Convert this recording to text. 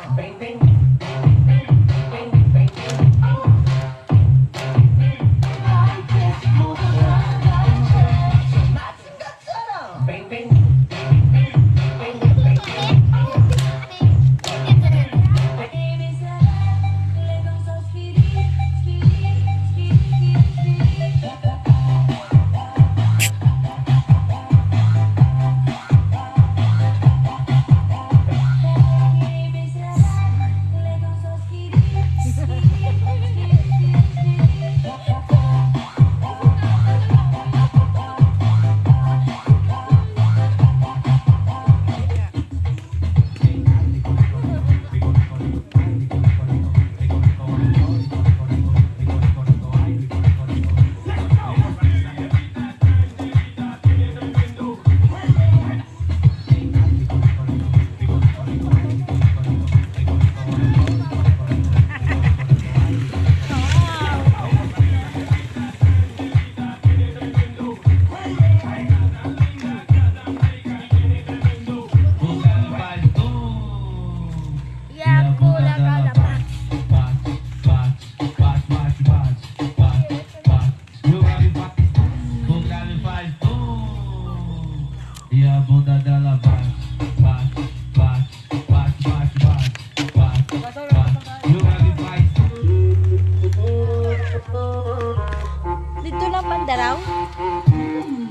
Bem, bem, bem, bem, bem. Bem, bem, E a bunda dela bate, bate, bate, bate, bate, bate, bate, bate. E o grave faz. Dito lang banda raw?